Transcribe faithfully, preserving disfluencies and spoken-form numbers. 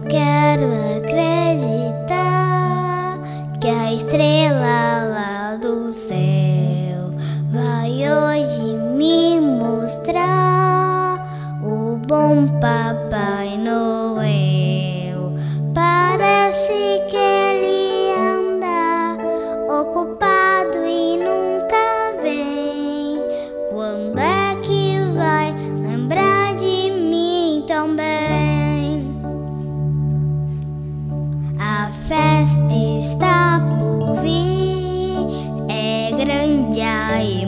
Quero acreditar que a estrela lá do céu vai hoje me mostrar o bom Papai Noel. Parece que ele anda ocupado e nunca vem. Quando é que vai lembrar de mim também? A festa está por vir, é grande a